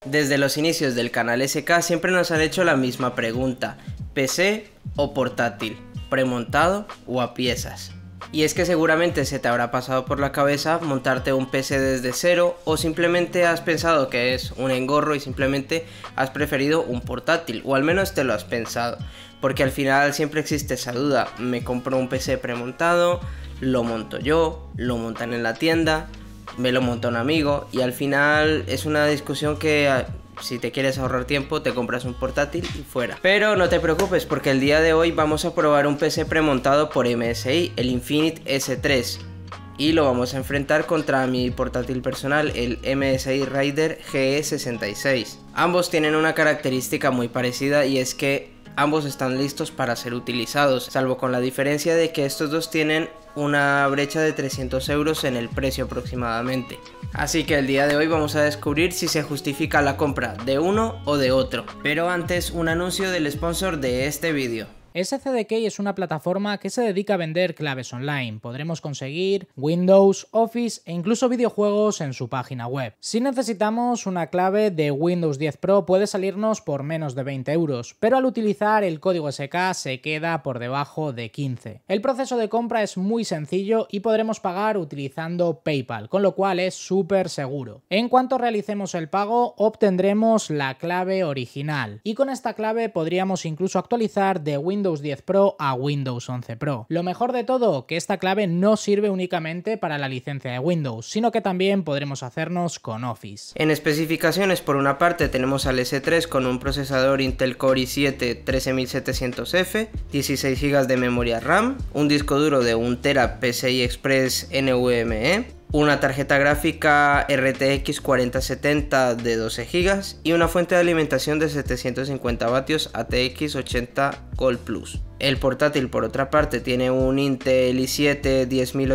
Desde los inicios del canal SK siempre nos han hecho la misma pregunta: ¿PC o portátil? ¿Premontado o a piezas? Y es que seguramente se te habrá pasado por la cabeza montarte un PC desde cero, o simplemente has pensado que es un engorro y simplemente has preferido un portátil, o al menos te lo has pensado, porque al final siempre existe esa duda: me compro un PC premontado, lo monto yo, lo montan en la tienda, me lo monta un amigo, y al final es una discusión que si te quieres ahorrar tiempo te compras un portátil y fuera. Pero no te preocupes, porque el día de hoy vamos a probar un PC premontado por MSI, el Infinite S3, y lo vamos a enfrentar contra mi portátil personal, el MSI Raider GE66. Ambos tienen una característica muy parecida, y es que ambos están listos para ser utilizados, salvo con la diferencia de que estos dos tienen una brecha de 300 euros en el precio aproximadamente. Así que el día de hoy vamos a descubrir si se justifica la compra de uno o de otro. Pero antes, un anuncio del sponsor de este vídeo. SCDK es una plataforma que se dedica a vender claves online. Podremos conseguir Windows, Office e incluso videojuegos en su página web. Si necesitamos una clave de Windows 10 Pro puede salirnos por menos de 20 euros, pero al utilizar el código SK se queda por debajo de 15. El proceso de compra es muy sencillo y podremos pagar utilizando PayPal, con lo cual es súper seguro. En cuanto realicemos el pago, obtendremos la clave original, y con esta clave podríamos incluso actualizar de Windows 10 Pro a Windows 11 Pro. Lo mejor de todo, que esta clave no sirve únicamente para la licencia de Windows, sino que también podremos hacernos con Office. En especificaciones, por una parte tenemos al S3 con un procesador Intel Core i7 13700F, 16 GB de memoria RAM, un disco duro de 1 TB PCI Express NVMe, una tarjeta gráfica RTX 4070 de 12 GB y una fuente de alimentación de 750 vatios ATX 80 Gold Plus. El portátil, por otra parte, tiene un Intel i7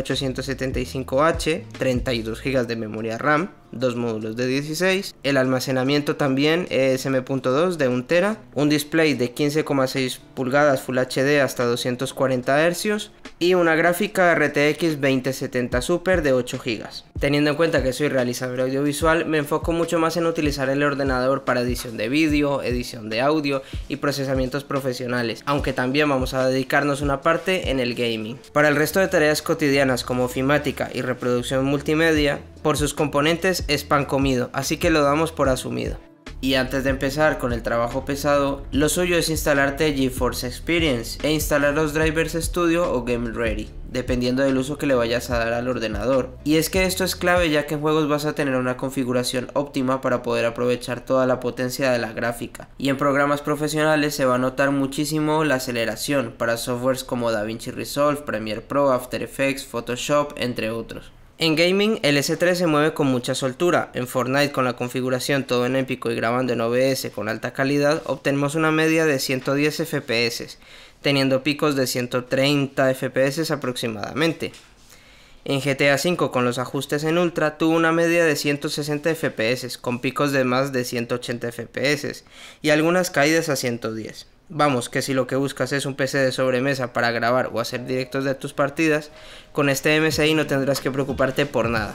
10875H, 32 GB de memoria RAM, 2 módulos de 16, el almacenamiento también es M.2 de 1 TB, un display de 15,6 pulgadas Full HD hasta 240 Hz y una gráfica RTX 2070 Super de 8 GB. Teniendo en cuenta que soy realizador audiovisual, me enfoco mucho más en utilizar el ordenador para edición de vídeo, edición de audio y procesamientos profesionales, aunque también vamos a dedicarnos una parte en el gaming. Para el resto de tareas cotidianas como ofimática y reproducción multimedia, por sus componentes es pan comido, así que lo damos por asumido. Y antes de empezar con el trabajo pesado, lo suyo es instalarte GeForce Experience e instalar los drivers Studio o Game Ready, dependiendo del uso que le vayas a dar al ordenador. Y es que esto es clave, ya que en juegos vas a tener una configuración óptima para poder aprovechar toda la potencia de la gráfica, y en programas profesionales se va a notar muchísimo la aceleración para softwares como DaVinci Resolve, Premiere Pro, After Effects, Photoshop, entre otros. En gaming, el S3 se mueve con mucha soltura. En Fortnite, con la configuración todo en épico y grabando en OBS con alta calidad, obtenemos una media de 110 FPS, teniendo picos de 130 FPS aproximadamente. En GTA V, con los ajustes en Ultra, tuvo una media de 160 FPS, con picos de más de 180 FPS, y algunas caídas a 110. Vamos, que si lo que buscas es un PC de sobremesa para grabar o hacer directos de tus partidas, con este MSI no tendrás que preocuparte por nada.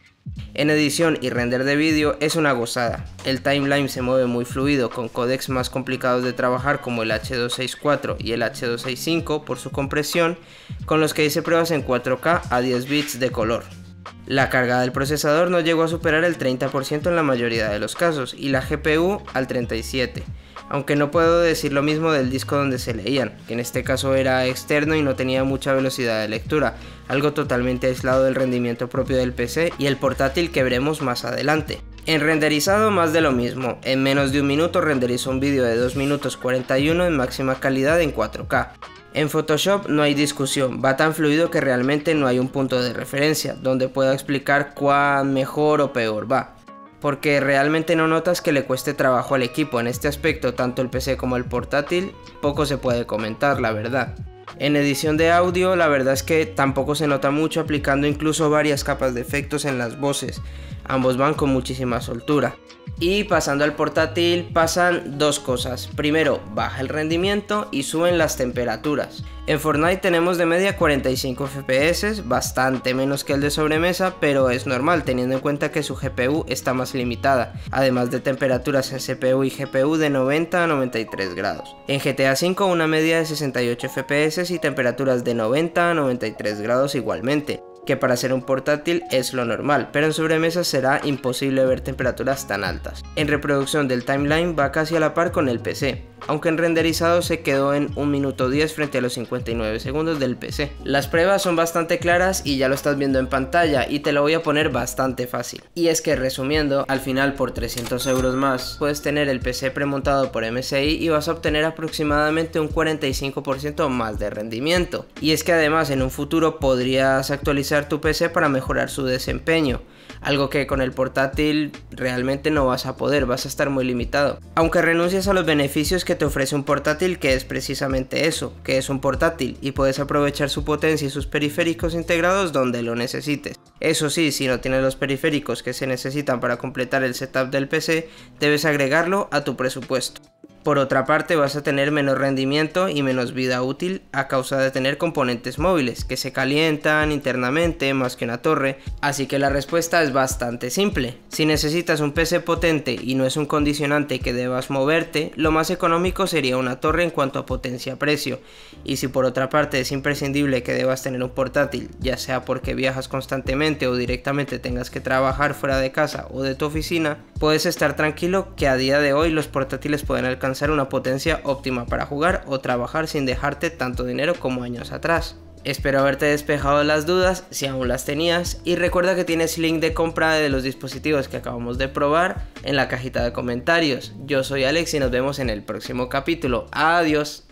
En edición y render de vídeo es una gozada. El timeline se mueve muy fluido, con códecs más complicados de trabajar como el H264 y el H265 por su compresión, con los que hice pruebas en 4K a 10 bits de color. La carga del procesador no llegó a superar el 30% en la mayoría de los casos, y la GPU al 37%. Aunque no puedo decir lo mismo del disco donde se leían, que en este caso era externo y no tenía mucha velocidad de lectura, algo totalmente aislado del rendimiento propio del PC y el portátil que veremos más adelante. En renderizado, más de lo mismo. En menos de un minuto renderizo un vídeo de 2 minutos 41 en máxima calidad en 4K. En Photoshop no hay discusión, va tan fluido que realmente no hay un punto de referencia donde pueda explicar cuán mejor o peor va, porque realmente no notas que le cueste trabajo al equipo. En este aspecto, tanto el PC como el portátil, poco se puede comentar, la verdad. En edición de audio, la verdad es que tampoco se nota mucho, aplicando incluso varias capas de efectos en las voces, ambos van con muchísima soltura. Y pasando al portátil pasan dos cosas. Primero, baja el rendimiento y suben las temperaturas. En Fortnite tenemos de media 45 FPS, bastante menos que el de sobremesa, pero es normal teniendo en cuenta que su GPU está más limitada, además de temperaturas en CPU y GPU de 90 a 93 grados. En GTA V una media de 68 FPS y temperaturas de 90 a 93 grados igualmente, que para ser un portátil es lo normal, pero en sobremesa será imposible ver temperaturas tan altas. En reproducción del timeline va casi a la par con el PC, aunque en renderizado se quedó en 1 minuto 10 frente a los 59 segundos del PC. Las pruebas son bastante claras y ya lo estás viendo en pantalla, y te lo voy a poner bastante fácil. Y es que resumiendo, al final por 300 euros más puedes tener el PC premontado por MSI y vas a obtener aproximadamente un 45% más de rendimiento. Y es que además en un futuro podrías actualizar tu PC para mejorar su desempeño, algo que con el portátil realmente no vas a poder, vas a estar muy limitado. Aunque renuncias a los beneficios que te ofrece un portátil, que es precisamente eso, que es un portátil, y puedes aprovechar su potencia y sus periféricos integrados donde lo necesites. Eso sí, si no tienes los periféricos que se necesitan para completar el setup del PC, debes agregarlo a tu presupuesto. Por otra parte, vas a tener menos rendimiento y menos vida útil a causa de tener componentes móviles que se calientan internamente más que una torre, así que la respuesta es bastante simple. Si necesitas un PC potente y no es un condicionante que debas moverte, lo más económico sería una torre en cuanto a potencia-precio, y si por otra parte es imprescindible que debas tener un portátil, ya sea porque viajas constantemente o directamente tengas que trabajar fuera de casa o de tu oficina, puedes estar tranquilo que a día de hoy los portátiles pueden alcanzar una potencia óptima para jugar o trabajar sin dejarte tanto dinero como años atrás. Espero haberte despejado las dudas si aún las tenías, y recuerda que tienes link de compra de los dispositivos que acabamos de probar en la cajita de comentarios. Yo soy Alex y nos vemos en el próximo capítulo. Adiós.